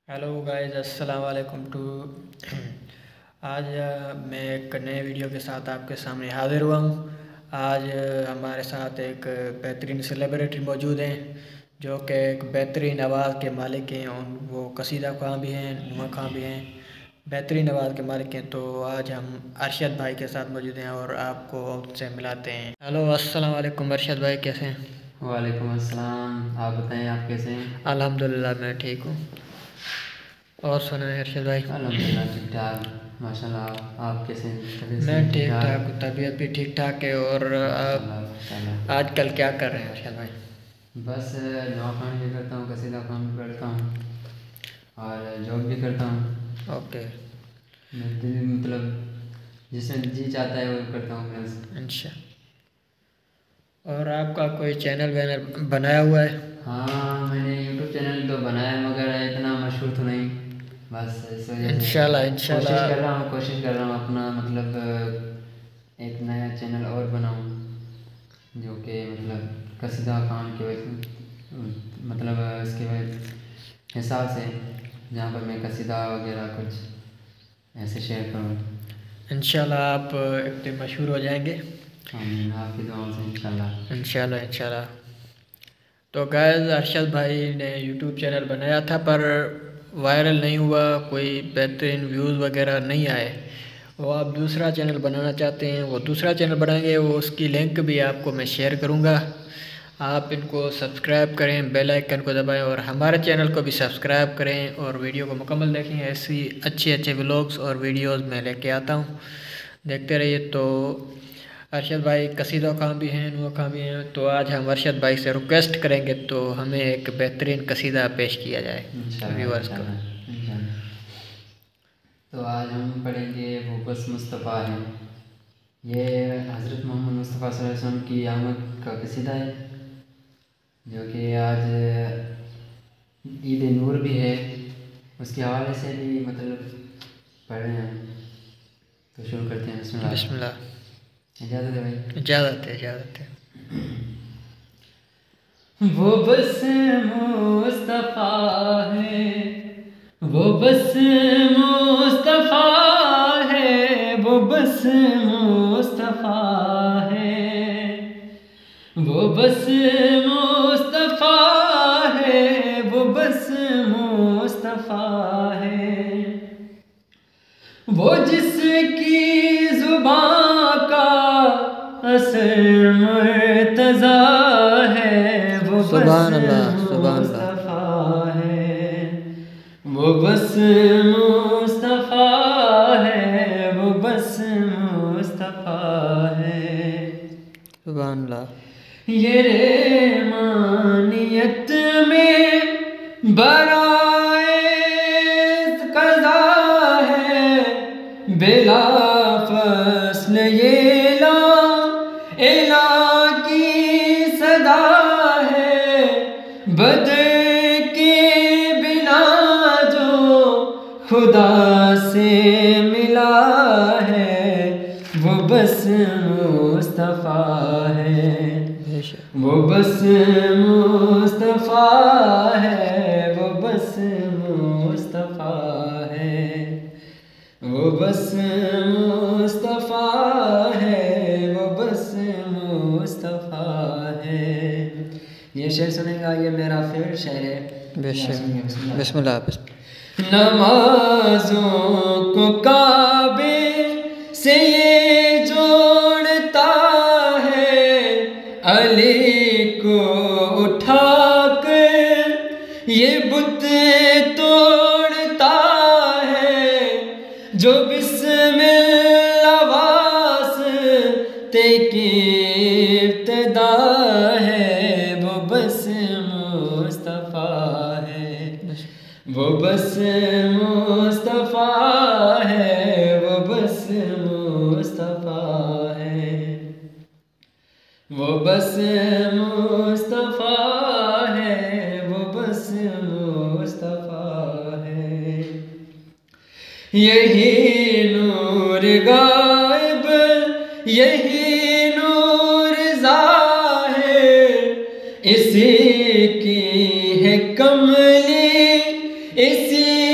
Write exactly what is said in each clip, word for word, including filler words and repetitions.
Hello guys, अस्सलाम वालेकुम to आज अ, मैं एक नए वीडियो के साथ आपके सामने हाजिर हुआ हूँ। आज अ, हमारे साथ एक बेहतरीन सेलिब्रिटी मौजूद हैं जो कि एक बेहतरीन आवाज़ के मालिक हैं। उन वो कसीदा ख़्वां भी हैं, नुमा ख़्वां भी हैं, बेहतरीन आवाज़ के मालिक हैं। तो आज हम अरशद भाई के साथ मौजूद हैं और आपको उनसे मिलाते हैं। हेलो, अस्सलाम वालेकुम अरशद भाई, कैसे हैं? वालेकुम अस्सलाम। आप बताएं, आप कैसे हैं? अल्हम्दुलिल्लाह मैं ठीक हूँ। और सुनाएं अरशद भाई। अल्हम्दुलिल्लाह ठीक ठाक माशाल्लाह। आप कैसे हैं? तबीयत मैं सही ठीक ठीक ठाक हूँ, ठाक? तबीयत भी ठीक ठाक है। और माशाल्लाह आप माशाल्लाह। आजकल क्या कर रहे हैं अरशद भाई? बस दुआ खान भी करता हूँ, कसीदा खान भी करता हूँ और जॉब भी करता हूँ। ओके। मैं दिल मतलब जिसमें जी चाहता है वो करता हूँ बस। अच्छा। और आपका कोई चैनल वैनल बनाया हुआ है? हाँ, मैंने यूट्यूब चैनल तो बनाया मगर इतना मशहूर तो नहीं। बस इस वजह से इंशाल्लाह कोशिश इंशाल्लाह। कर रहा हूँ कोशिश कर रहा हूँ अपना मतलब एक नया चैनल और बनाऊँ जो कि मतलब कसीदा खान के वजह मतलब इसके वजह हिसाब से जहाँ पर मैं कसीदा वगैरह कुछ ऐसे शेयर करूँ। इंशाल्लाह आप एक दिन मशहूर हो जाएंगे। आमीन, आपकी दुआओं से इंशाल्लाह। इंशाल्लाह इंशाल्लाह। तो गाइस, अरशद भाई ने यूट्यूब चैनल बनाया था पर वायरल नहीं हुआ, कोई बेहतरीन व्यूज़ वगैरह नहीं आए। वो आप दूसरा चैनल बनाना चाहते हैं, वो दूसरा चैनल बनाएंगे, वो उसकी लिंक भी आपको मैं शेयर करूँगा। आप इनको सब्सक्राइब करें, बेल आइकन को दबाएं और हमारे चैनल को भी सब्सक्राइब करें और वीडियो को मुकम्मल देखें। ऐसी अच्छे अच्छे व्लॉग्स और वीडियोस मैं लेके आता हूँ, देखते रहिए। तो अरशद भाई कसीदा खां भी हैं, नुआ खां भी हैं। तो आज हम अरशद भाई से रिक्वेस्ट करेंगे तो हमें एक बेहतरीन कसीदा पेश किया जाए इंशाल्लाह व्यूअर्स को। इंशाल्लाह इंशाल्लाह। तो आज हम पढ़ेंगे वो बस मुस्तफ़ा है। ये हज़रत मोहम्मद मुस्तफ़ा सल्लल्लाहु अलैहि वसल्लम की आमद का कसीदा है जो कि आज ईद नूर भी है, उसके हवाले से भी मतलब पढ़ रहे हैं। तो शुरू करते हैं। बिस्मिल्लाह। बिस्मिल्लाह। इजाज़त है भाई? इजाज़त है इजाज़त है। वो बस मुस्तफ़ा है, वो बस मुस्तफ़ा है, वो बस मुस्तफ़ा है, वो बस मुस्तफ़ा है, वो बस मुस्तफ़ा है, वो जिसकी ज़ुबां का असर मुर्तज़ा है, वो बस सुभान अल्लाह सुभान अल्लाह। मुस्तफ़ा है, वो बस मुस्तफ़ा है, वो बस मुस्तफ़ा है। सुभान अल्लाह। ये रेमानियत में बराए कज़ा है, बिला फ़स्ल ये ला इला की सदा है, बदर के बिना जो खुदा से मिला है, वो बस मुस्तफ़ा है, बेशक। वो बस मुस्तफ़ा है, वो बस मुस्तफ़ा है, वो बस मुस्तफ़ा है, वो बस मुस्तफ़ा है। ये शेर सुनेगा, ये मेरा फेवरेट शेर है। बेशक। बिस्मिल्लाह बिस्मिल्लाह। नमाज़ों को काबे से ये जोड़ता है, अली को उठाकर ये बुत तोड़ता है, जो बिस्मिल्लाह वास्ते की इब्तिदा है, वो बस मुस्तफ़ा है, वो बस मुस्तफ़ा है, वो बस मुस्तफ़ा है, वो बस मुस्तफ़ा है, वो बस मुस्तफ़ा है। यही नूर गायब, यही नूर ज़ाहिर, इसी की है कमली, इसी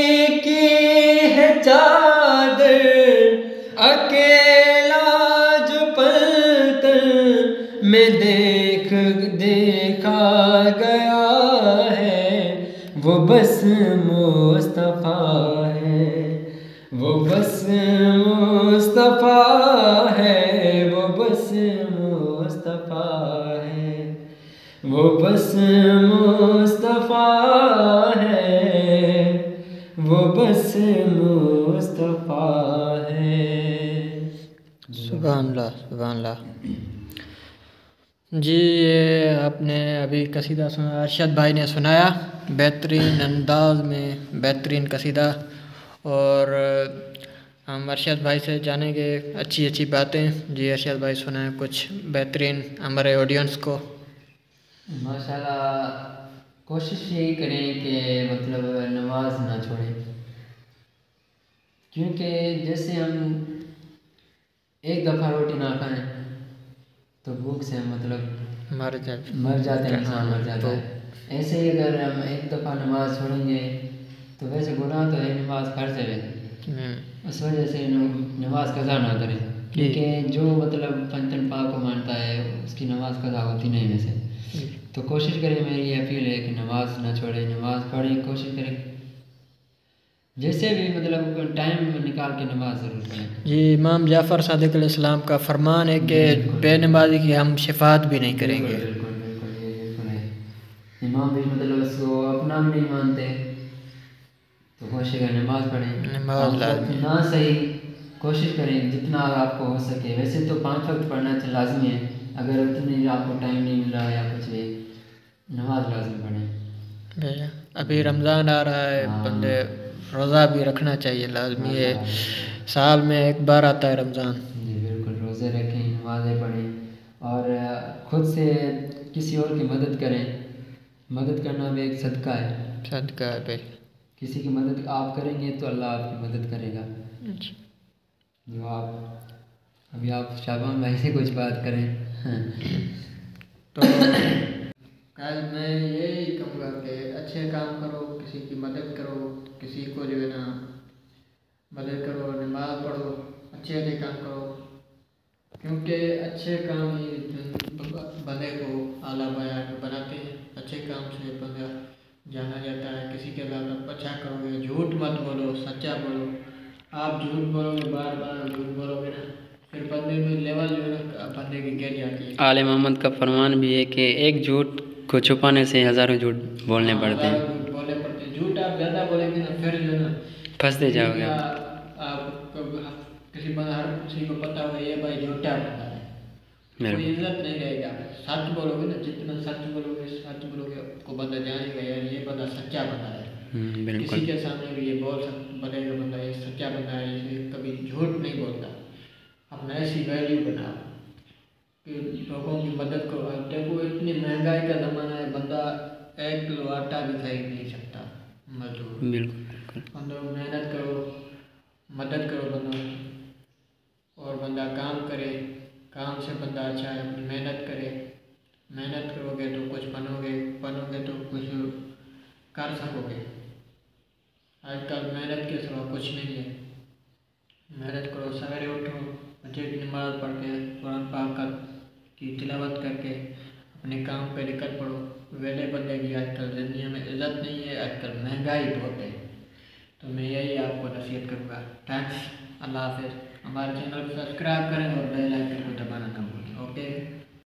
चादर, अकेला जो पलतन में देख देखा गया है, वो बस मुस्तफ़ा है, वो बस मुस्तफ़ा है, वो बस मुस्तफ़ा है, वो बस मुस्तफ़ा है, वो बस मुस्तफ़ा है। सुभान अल्लाह, सुभान अल्लाह। जी ये आपने अभी कसीदा सुना, अरशद भाई ने सुनाया बेहतरीन अंदाज में, बेहतरीन कसीदा। और हम अरशद भाई से जानेंगे अच्छी अच्छी बातें। जी अरशद भाई सुनाएं कुछ बेहतरीन हमारे ऑडियंस को। माशाल्लाह, कोशिश यही करें कि मतलब नमाज ना छोड़ें, क्योंकि जैसे हम एक दफ़ा रोटी ना खाएं तो भूख से मतलब मर जाते मर जाते हैं, इंसान हाँ, मर जाता तो है। ऐसे ही अगर हम एक दफ़ा नमाज छोड़ेंगे तो वैसे गुनाह तो है, नमाज फ़र्ज़ है, उस वजह से नमाज कज़ा ना करें, क्योंकि जो मतलब पंचन पाक को मानता है उसकी नमाज कज़ा होती नहीं वैसे। तो कोशिश करें, मेरी ये अपील है कि नमाज ना छोड़ें, नमाज पढ़ें, कोशिश करें जैसे भी मतलब टाइम निकाल के नमाज ज़रूर पढ़ें। जी इमाम जाफ़र सादिक अलैहिस्सलाम का फरमान है कि बेनमाजी की हम शिफात भी नहीं करेंगे। बिल्कुल बिल्कुल ये बिल्कुल है। इमाम भी मतलब उसको अपना भी नहीं मानते, तो कोशिश करें नमाज पढ़ें, नमाज पाँच वक्त लाज़मी। ना सही कोशिश करें जितना आपको हो सके। वैसे तो पाँच वक्त पढ़ना लाजमी है, अगर उतनी आपको टाइम नहीं मिल रहा है या कुछ भी, नमाज लाजमी पढ़ें। अभी रमज़ान आ रहा है, बंदे रोज़ा भी रखना चाहिए, लाजमी है, साल में एक बार आता है रमज़ान। जी बिल्कुल, रोज़े रखें, नमाज़ें पढ़ें और ख़ुद से किसी और की मदद करें। मदद करना भी एक सदका है, सदका है भाई। किसी की मदद आप करेंगे तो अल्लाह आपकी मदद करेगा। जो आप अभी आप शाबान भाई से कुछ बात करें। तो कल मैं यही कहूँगा कि अच्छे काम करो, किसी की मदद करो, किसी को जो है ना मदद करो, नमाज पढ़ो, अच्छे अच्छे काम करो, क्योंकि अच्छे काम ही बंदे को आला बयान बनाते हैं। अच्छे काम से बंदा जाना जाता है। किसी के साथ अच्छा करोगे, झूठ मत बोलो, सच्चा बोलो। आप झूठ बोलोगे, बार बार झूठ बोलोगे ना, फिर बंदे में लेवल जो है ना बंदे की गिर जाती है। आले मोहम्मद का फरमान भी है कि एक झूठ को छुपाने से हज़ारों झूठ बोलने पड़ते हैं। झूठ बोलने पड़ते हैं। झूठ आप ज़्यादा बोलेंगे ना, फिर जो है ना फंसते जाओगे आप। आप किसी बंदा हर किसी को पता होगा ये भाई झूठा बंदा है, कोई इज्जत नहीं रहेगा। सच बोलोगे ना, जितना सच बोलोगे सच बोलोगे को बंदा जानेगा यार ये बंदा सच्चा बंदा है। किसी के सामने भी ये बोल बनेगा बंदा ये सच्चा बंदा है, ये कभी झूठ नहीं बोलता। अपना ऐसी वैल्यू बनाओ कि लोगों की मदद करो। अब देखो इतनी महंगाई का ज़माना है, बंदा एक किलो आटा भी खरीद नहीं सकता मजदूर। बिल्कुल बंदो मेहनत करो, मदद करो बंदों की, और बंदा काम करे, काम से बंदा अच्छा है, अपनी मेहनत करे। मेहनत करोगे तो कुछ बनोगे, बनोगे तो कुछ कर सकोगे। आजकल मेहनत के सिवा कुछ नहीं है। मेहनत करो, सवेरे उठो, अच्छे की नमाज पढ़ के, कुरान पाक की तिलावत करके अपने काम पे निकल पड़ो। वेले बंदे की आजकल दुनिया में इज्जत नहीं है, आजकल महंगाई बहुत है। तो मैं यही आपको नसीहत करूँगा। थैंक्स, अल्लाह हाफ़िज़। हमारे चैनल को सब्सक्राइब करें और बेल आइकन को दबाना ना भूलें। ओके।